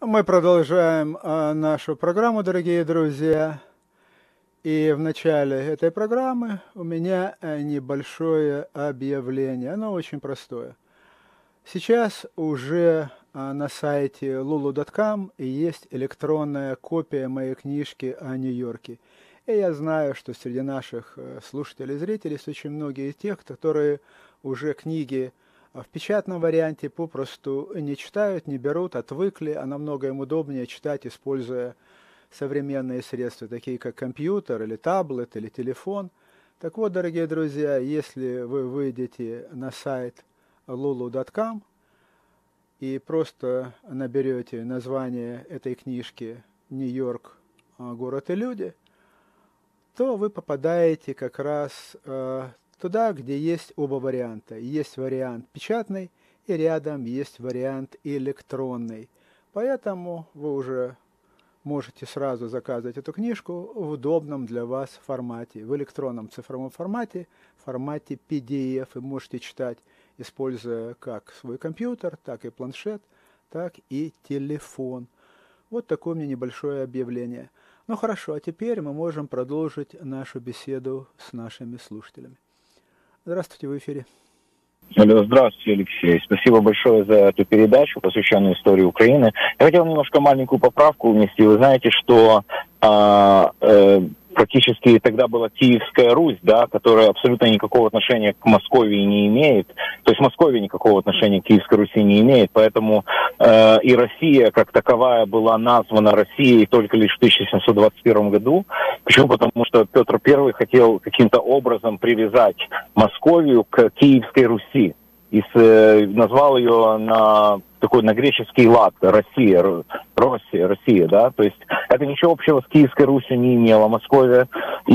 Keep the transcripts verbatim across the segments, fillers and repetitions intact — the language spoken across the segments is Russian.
Мы продолжаем а, нашу программу, дорогие друзья. И в начале этой программы у меня а, небольшое объявление. Оно очень простое. Сейчас уже а, на сайте лулу точка ком есть электронная копия моей книжки о Нью-Йорке. И я знаю, что среди наших э, слушателей и зрителей есть очень многие из тех, которые уже книги в печатном варианте попросту не читают, не берут, отвыкли, а намного им удобнее читать, используя современные средства, такие как компьютер или таблет или телефон. Так вот, дорогие друзья, если вы выйдете на сайт лулу точка ком и просто наберете название этой книжки «Нью-Йорк. Город и люди», то вы попадаете как раз э, туда, где есть оба варианта. Есть вариант печатный, и рядом есть вариант электронный. Поэтому вы уже можете сразу заказывать эту книжку в удобном для вас формате, в электронном цифровом формате, в формате пи ди эф. Вы можете читать, используя как свой компьютер, так и планшет, так и телефон. Вот такое у меня небольшое объявление. Ну хорошо, а теперь мы можем продолжить нашу беседу с нашими слушателями. Здравствуйте, в эфире. Алло, здравствуйте, Алексей. Спасибо большое за эту передачу, посвященную истории Украины. Я хотел немножко маленькую поправку внести. Вы знаете, что а, э, практически тогда была Киевская Русь, да, которая абсолютно никакого отношения к Московии не имеет. То есть Московия никакого отношения к Киевской Руси не имеет, поэтому э, и Россия как таковая была названа Россией только лишь в тысяча семьсот двадцать первом году. Почему? Потому что Петр Первый хотел каким-то образом привязать Московию к Киевской Руси и с, э, назвал ее на такой на греческий лад Россия, Россия, Россия, да, то есть это ничего общего с Киевской Русью не имела Московия.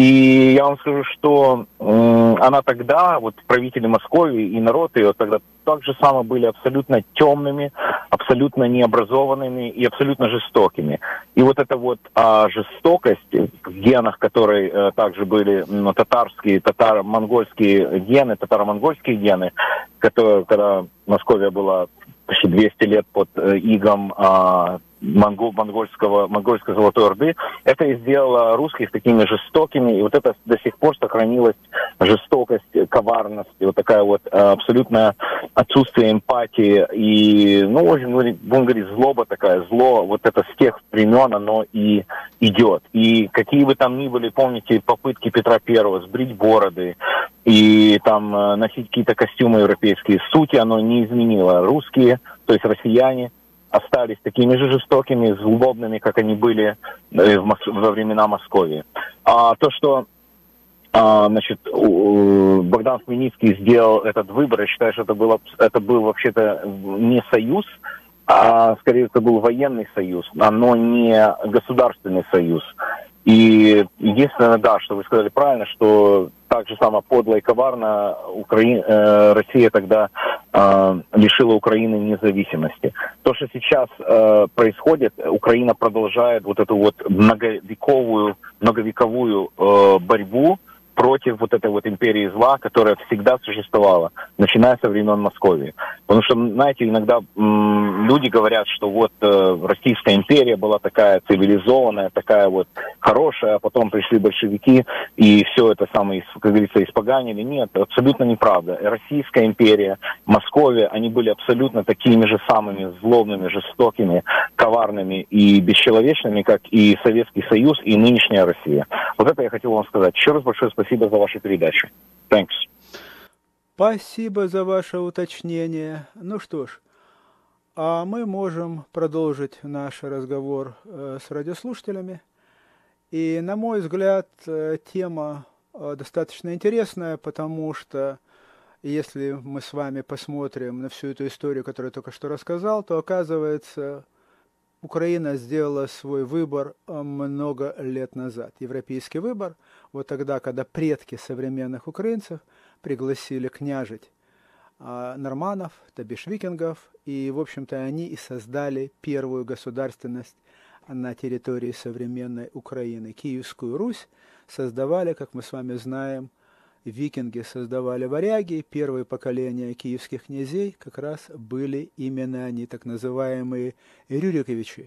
И я вам скажу, что э, она тогда, вот правители Московии и народ ее тогда так же само были абсолютно темными, абсолютно необразованными и абсолютно жестокими. И вот эта вот а, жестокость в генах, которые а, также были ну, татарские, татаро-монгольские гены, татаро-монгольские гены, которые, когда Московия была почти двести лет под э, игом а, монгол, монгольского, монгольской Золотой Орды, это и сделало русских такими жестокими, и вот это до сих пор сохранилась жестокость, коварность, и вот такая вот а, абсолютное отсутствие эмпатии, и, ну, будем говорить, будем говорить, злоба такая, зло, вот это с тех времен оно и идет. И какие бы там ни были, помните, попытки Петра Первого сбрить бороды, и там носить какие-то костюмы европейские, сути оно не изменило. Русские, то есть россияне, остались такими же жестокими, злобными, как они были в Мос... во времена Московии. А то, что а, значит, Богдан Хмельницкий сделал этот выбор, я считаю, что это, было, это был вообще-то не союз, а скорее это был военный союз, но не государственный союз. И единственное, да, что вы сказали правильно, что так же само подло и коварно Украина, э, Россия тогда э, лишила Украины независимости. То, что сейчас э, происходит, Украина продолжает вот эту вот многовековую, многовековую э, борьбу против вот этой вот империи зла, которая всегда существовала, начиная со времен Московии. Потому что, знаете, иногда м, люди говорят, что вот э, Российская империя была такая цивилизованная, такая вот хорошая, а потом пришли большевики и все это самое, как говорится, испоганили. Нет, абсолютно неправда. Российская империя, Московия, они были абсолютно такими же самыми злобными, жестокими, коварными и бесчеловечными, как и Советский Союз и нынешняя Россия. Вот это я хотел вам сказать. Еще раз большое спасибо. Спасибо за вашу передачу. Thanks. Спасибо за ваше уточнение. Ну что ж, а мы можем продолжить наш разговор э, с радиослушателями. И, на мой взгляд, э, тема э, достаточно интересная, потому что если мы с вами посмотрим на всю эту историю, которую я только что рассказал, то оказывается, Украина сделала свой выбор много лет назад. Европейский выбор, вот тогда, когда предки современных украинцев пригласили княжить а, норманов, то бишь викингов, и, в общем-то, они и создали первую государственность на территории современной Украины. Киевскую Русь создавали, как мы с вами знаем, викинги, создавали варяги. Первые поколения киевских князей как раз были именно они, так называемые Рюриковичи.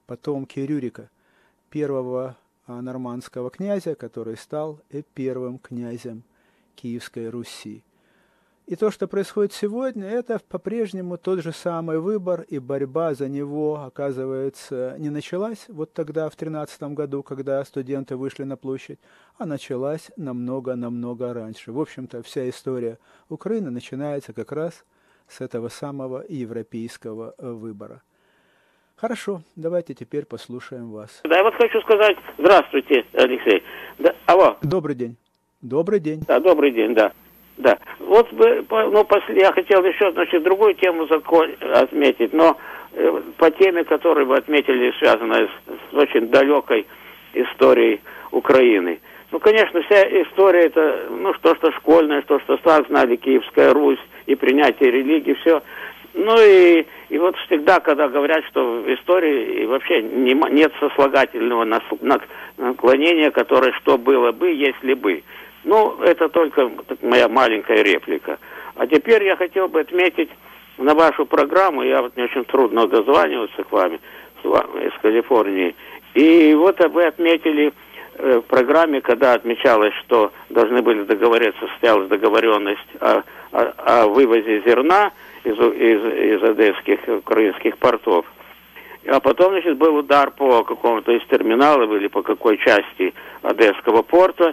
потомки Рюрика, первого нормандского князя, который стал и первым князем Киевской Руси. И то, что происходит сегодня, это по-прежнему тот же самый выбор, и борьба за него, оказывается, не началась вот тогда, в тринадцатом году, когда студенты вышли на площадь, а началась намного-намного раньше. В общем-то, вся история Украины начинается как раз с этого самого европейского выбора. Хорошо, давайте теперь послушаем вас. Да, я вот хочу сказать, здравствуйте, Алексей. Да, алло. Добрый день. Добрый день. Да, добрый день, да. Да. Вот бы, ну, после, я хотел еще, значит, другую тему закон, отметить, но э, по теме, которую вы отметили, связанной с, с очень далекой историей Украины. Ну, конечно, вся история это, ну, что, что школьное, что, что так знали, Киевская Русь и принятие религии, все. Ну и, и вот всегда, когда говорят, что в истории вообще не, нет сослагательного наклонения, которое что было бы, если бы. Ну, это только моя маленькая реплика. А теперь я хотел бы отметить на вашу программу, я вот мне очень трудно дозваниваться к вам, с вами из Калифорнии. И вот вы отметили э, в программе, когда отмечалось, что должны были договориться, состоялась договоренность о, о, о вывозе зерна из, из, из одесских украинских портов. А потом, значит, был удар по какому-то из терминалов или по какой части Одесского порта.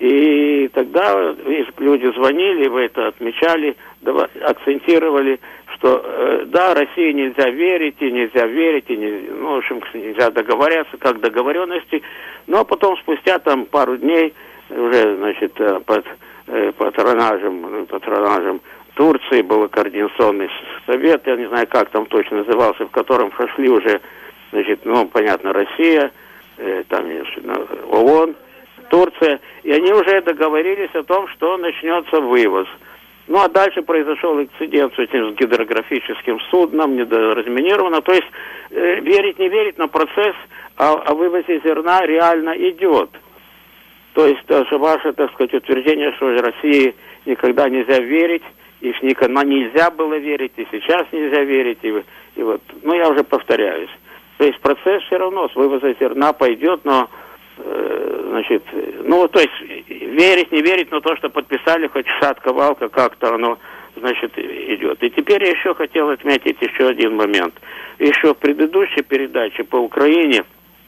И тогда люди звонили, вы это отмечали, акцентировали, что э, да, России нельзя верить, и нельзя верить, и не, ну, в общем, нельзя договоряться, как договоренности. Но потом, спустя там пару дней, уже, значит, под э, патронажем, патронажем Турции был координационный совет, я не знаю, как там точно назывался, в котором прошли уже, значит, ну, понятно, Россия, э, там, ООН, Турция, и они уже договорились о том, что начнется вывоз. Ну, а дальше произошел инцидент с этим гидрографическим судном, недоразминировано. То есть, э, верить, не верить, но процесс о, о вывозе зерна реально идет. То есть, даже ваше, так сказать, утверждение, что России никогда нельзя верить, и никогда нельзя было верить, и сейчас нельзя верить, и, и вот, ну, я уже повторяюсь. То есть, процесс все равно с вывоза зерна пойдет, но значит, ну, то есть, верить, не верить, но то, что подписали, хоть шатка-валка, как-то оно, значит, идет. И теперь я еще хотел отметить еще один момент. Еще в предыдущей передаче по Украине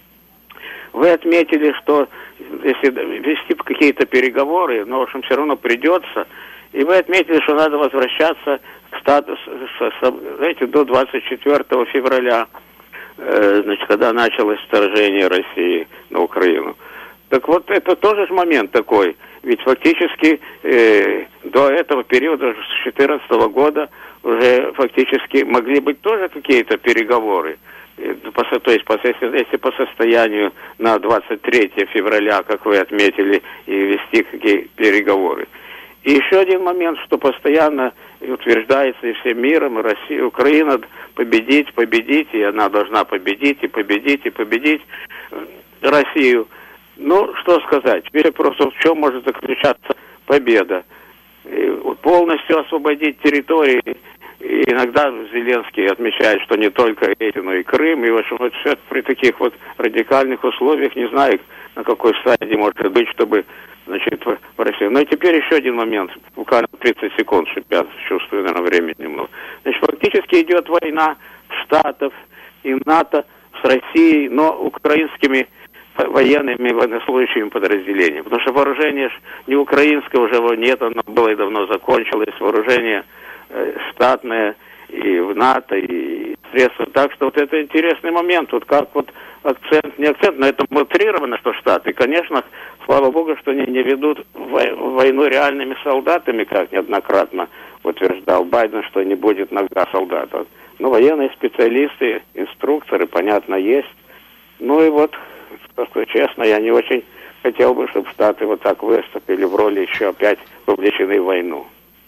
вы отметили, что если вести какие-то переговоры, но, в общем, все равно придется, и вы отметили, что надо возвращаться к статусу, знаете, до двадцать четвёртого февраля, значит, когда началось вторжение России на Украину. Так вот, это тоже же момент такой. Ведь фактически э, до этого периода, с две тысячи четырнадцатого года, уже фактически могли быть тоже какие-то переговоры. Э, по, то есть, по, если, если по состоянию на двадцать третье февраля, как вы отметили, и вести какие переговоры. И еще один момент, что постоянно утверждается и всем миром, и Россия, Украина победить, победить, и она должна победить, и победить, и победить Россию. Ну, что сказать, теперь просто в чем может заключаться победа? И полностью освободить территории, и иногда Зеленский отмечает, что не только эти, но и Крым, и в общем, вот все при таких вот радикальных условиях, не знаю, на какой стадии может быть, чтобы, значит, в России. Ну и теперь еще один момент, буквально тридцать секунд, чтобы я чувствую, наверное, времени немного. Значит, фактически идет война Штатов и НАТО с Россией, но украинскими военными, военнослужащими подразделениями. Потому что вооружение не украинское уже нет, оно было и давно закончилось, вооружение э, штатное и в НАТО, и средства. Так что вот это интересный момент, вот как вот акцент, не акцент, но это утрировано, что Штаты, конечно, слава богу, что они не ведут войну реальными солдатами, как неоднократно утверждал Байден, что не будет иногда солдатов. Но военные специалисты, инструкторы, понятно, есть. Ну и вот, просто честно, я не очень хотел бы, чтобы Штаты вот так выступили в роли еще опять вовлечены в войну.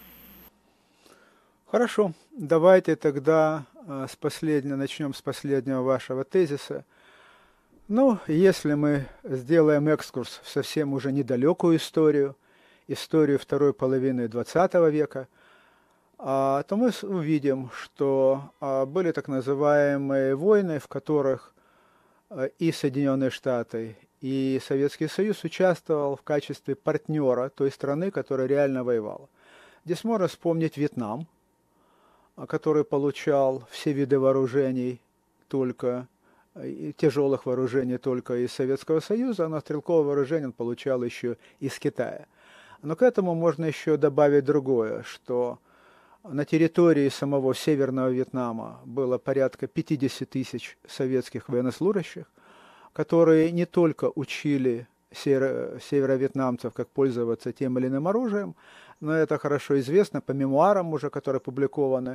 Хорошо, давайте тогда э, с последнего, начнем с последнего вашего тезиса. Ну, если мы сделаем экскурс в совсем уже недалекую историю, историю второй половины двадцатого века, а, то мы увидим, что а, были так называемые войны, в которых и Соединенные Штаты, и Советский Союз участвовал в качестве партнера той страны, которая реально воевала. Здесь можно вспомнить Вьетнам, который получал все виды вооружений только, тяжелых вооружений только из Советского Союза, но стрелковое вооружение он получал еще из Китая. Но к этому можно еще добавить другое, что на территории самого Северного Вьетнама было порядка пятьдесят тысяч советских военнослужащих, которые не только учили северо-вьетнамцев, как пользоваться тем или иным оружием, но это хорошо известно по мемуарам уже, которые опубликованы,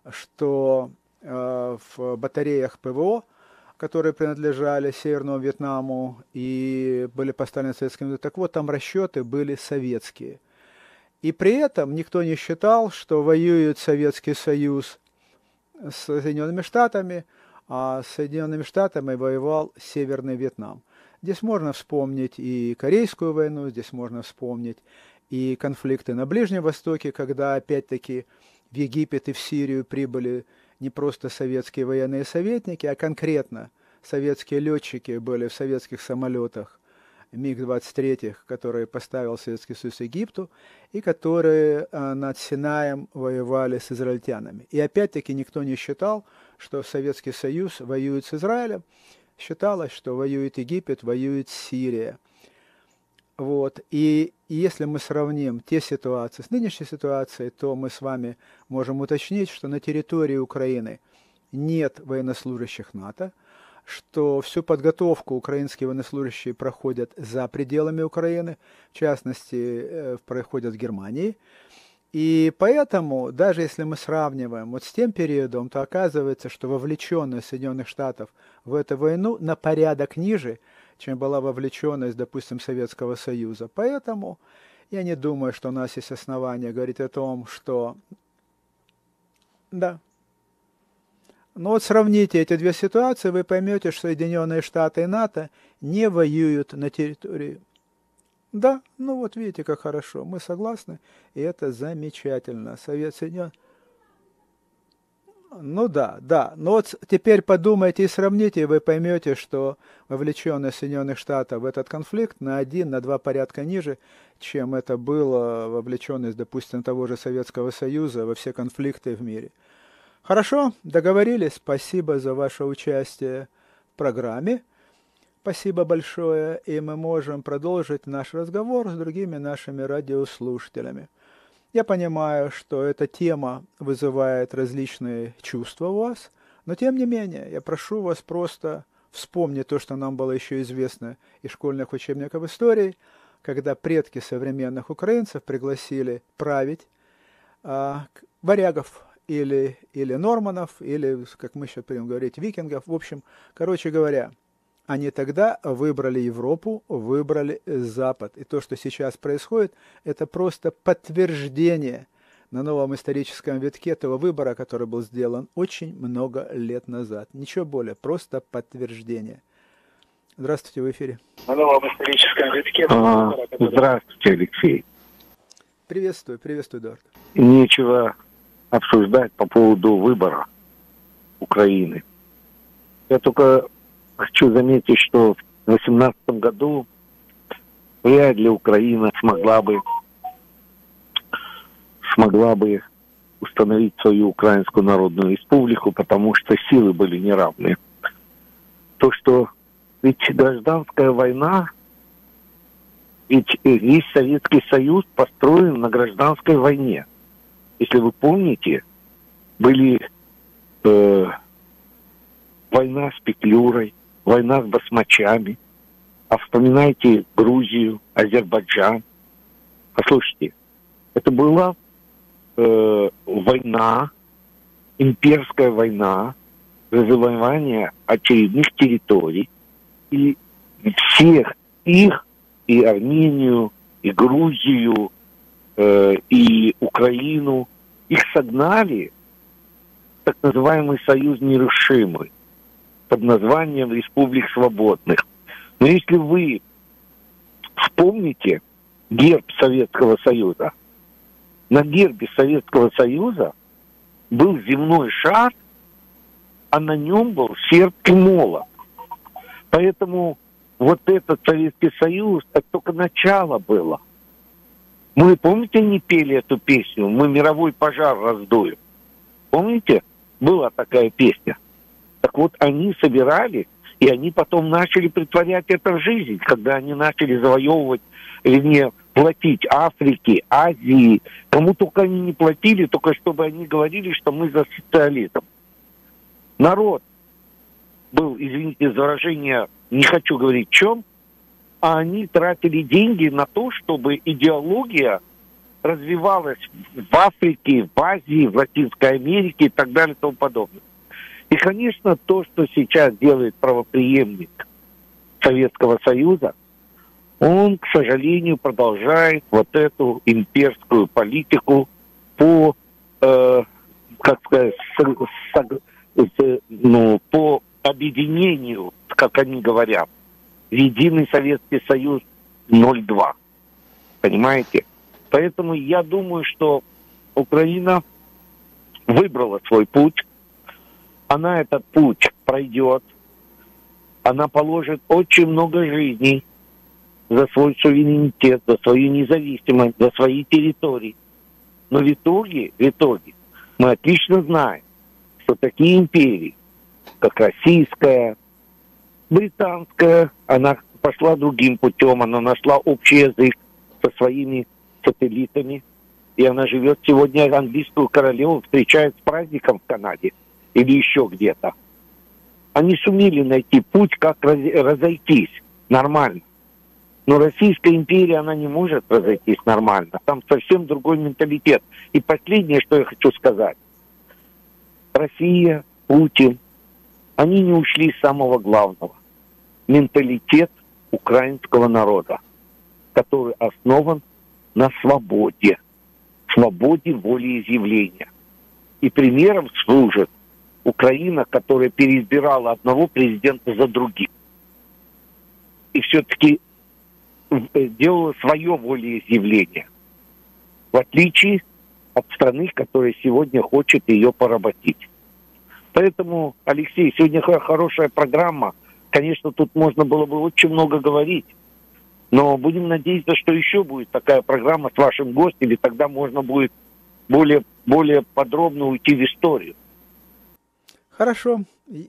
что э, в батареях ПВО, которые принадлежали Северному Вьетнаму и были поставлены советскими, так вот, там расчеты были советские. И при этом никто не считал, что воюет Советский Союз с Соединенными Штатами, а с Соединенными Штатами воевал Северный Вьетнам. Здесь можно вспомнить и Корейскую войну, здесь можно вспомнить и конфликты на Ближнем Востоке, когда опять-таки в Египет и в Сирию прибыли не просто советские военные советники, а конкретно советские летчики были в советских самолетах МиГ двадцать три, которые поставил Советский Союз Египту, и которые а, над Синаем воевали с израильтянами. И опять-таки никто не считал, что Советский Союз воюет с Израилем. Считалось, что воюет Египет, воюет Сирия. Вот. И, и если мы сравним те ситуации с нынешней ситуацией, то мы с вами можем уточнить, что на территории Украины нет военнослужащих НАТО, что всю подготовку украинские военнослужащие проходят за пределами Украины, в частности, проходят в Германии. И поэтому, даже если мы сравниваем вот с тем периодом, то оказывается, что вовлеченность Соединенных Штатов в эту войну на порядок ниже, чем была вовлеченность, допустим, Советского Союза. Поэтому я не думаю, что у нас есть основания говорить о том, что... Да. Но вот сравните эти две ситуации, вы поймете, что Соединенные Штаты и НАТО не воюют на территории. Да, ну вот видите, как хорошо. Мы согласны, и это замечательно. Совет Соединенных... Ну да, да. Но вот теперь подумайте и сравните, и вы поймете, что вовлеченность Соединенных Штатов в этот конфликт на один, на два порядка ниже, чем это было вовлеченность, допустим, того же Советского Союза во все конфликты в мире. Хорошо, договорились. Спасибо за ваше участие в программе. Спасибо большое, и мы можем продолжить наш разговор с другими нашими радиослушателями. Я понимаю, что эта тема вызывает различные чувства у вас, но тем не менее, я прошу вас просто вспомнить то, что нам было еще известно из школьных учебников истории, когда предки современных украинцев пригласили править а, варягов или, или норманов, или, как мы сейчас будем говорить, викингов. В общем, короче говоря, они тогда выбрали Европу, выбрали Запад. И то, что сейчас происходит, это просто подтверждение на новом историческом витке того выбора, который был сделан очень много лет назад. Ничего более, просто подтверждение. Здравствуйте, в эфире. На новом историческом витке. А, здравствуйте, Алексей. Приветствую, приветствую, Эдуард. Нечего обсуждать по поводу выбора Украины. Я только хочу заметить, что в две тысячи восемнадцатом году вряд ли Украина смогла бы смогла бы установить свою Украинскую Народную Республику, потому что силы были неравны. То, что ведь гражданская война, ведь весь Советский Союз построен на гражданской войне. Если вы помните, были э, война с Петлюрой, война с басмачами, а вспоминайте Грузию, Азербайджан. Послушайте, это была э, война, имперская война, завоевание очередных территорий, и всех их, и Армению, и Грузию, э, и Украину, их согнали в так называемый союз нерушимый под названием Республик Свободных. Но если вы вспомните герб Советского Союза, на гербе Советского Союза был земной шар, а на нем был сербский молот. Поэтому вот этот Советский Союз, это только начало было. Мы, помните, не пели эту песню «Мы мировой пожар раздуем»? Помните? Была такая песня. Так вот, они собирали, и они потом начали притворять это в жизнь, когда они начали завоевывать, вернее, платить Африке, Азии. Кому только они не платили, только чтобы они говорили, что мы за социализм. Народ был, извините за выражение, не хочу говорить в чем, а они тратили деньги на то, чтобы идеология развивалась в Африке, в Азии, в Латинской Америке и так далее и тому подобное. И, конечно, то, что сейчас делает правопреемник Советского Союза, он, к сожалению, продолжает вот эту имперскую политику по, э, как сказать, с, с, ну, по объединению, как они говорят, в единый Советский Союз ноль два. Понимаете? Поэтому я думаю, что Украина выбрала свой путь. Она этот путь пройдет. Она положит очень много жизней за свой суверенитет, за свою независимость, за свои территории. Но в итоге, в итоге мы отлично знаем, что такие империи, как российская, британская, она пошла другим путем, она нашла общий язык со своими сателлитами, и она живет сегодня английскую королеву, встречает с праздником в Канаде или еще где-то. Они сумели найти путь, как разойтись нормально. Но Российская империя, она не может разойтись нормально. Там совсем другой менталитет. И последнее, что я хочу сказать. Россия, Путин, они не ушли с самого главного. Менталитет украинского народа, который основан на свободе. Свободе волеизъявления. И примером служит Украина, которая переизбирала одного президента за другим. И все-таки делала свое волеизъявление. В отличие от страны, которая сегодня хочет ее поработить. Поэтому, Алексей, сегодня хорошая программа. Конечно, тут можно было бы очень много говорить. Но будем надеяться, что еще будет такая программа с вашим гостем, и тогда можно будет более, более подробно уйти в историю. Хорошо.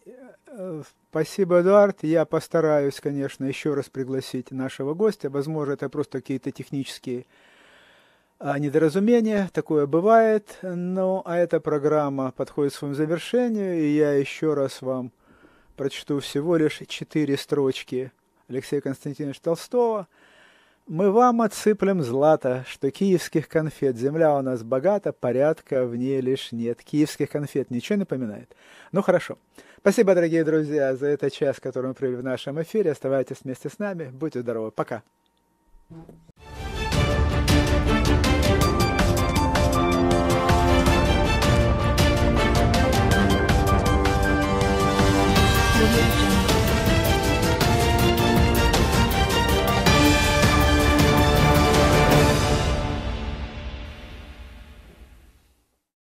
Спасибо, Эдуард. Я постараюсь, конечно, еще раз пригласить нашего гостя. Возможно, это просто какие-то технические недоразумения. Такое бывает. Ну, а эта программа подходит к своему завершению. И я еще раз вам прочту всего лишь четыре строчки Алексея Константиновича Толстого. «Мы вам отсыплем злато, что киевских конфет. Земля у нас богата, порядка в ней лишь нет». Киевских конфет ничего не напоминает? Ну, хорошо. Спасибо, дорогие друзья, за этот час, который мы провели в нашем эфире. Оставайтесь вместе с нами. Будьте здоровы. Пока.